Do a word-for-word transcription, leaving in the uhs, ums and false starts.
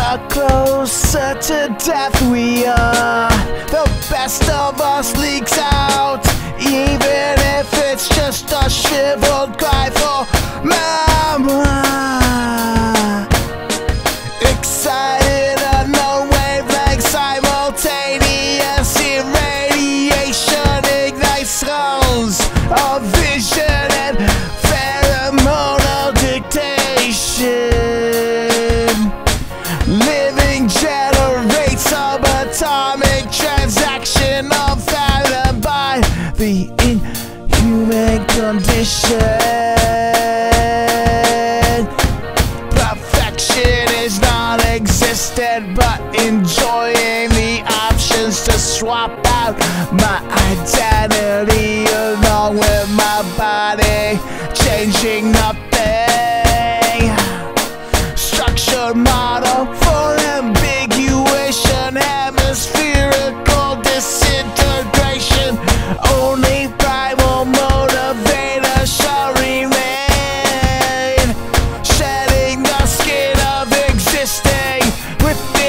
the closer to death we are, the best of us leaks out, even if it's just a shriveled cry for mama. Excited, unknown wavelengths, simultaneous irradiation ignites thrones of vision and pheromonal dictation. Living generates subatomic transaction unfathomed by the inhuman condition. Perfection is non-existent, but enjoying the options to swap out my identity along with my body, changing nothing. Structured model for ambiguation, hemispherical disintegration. Only primal motivator shall remain, shedding the skin of existing with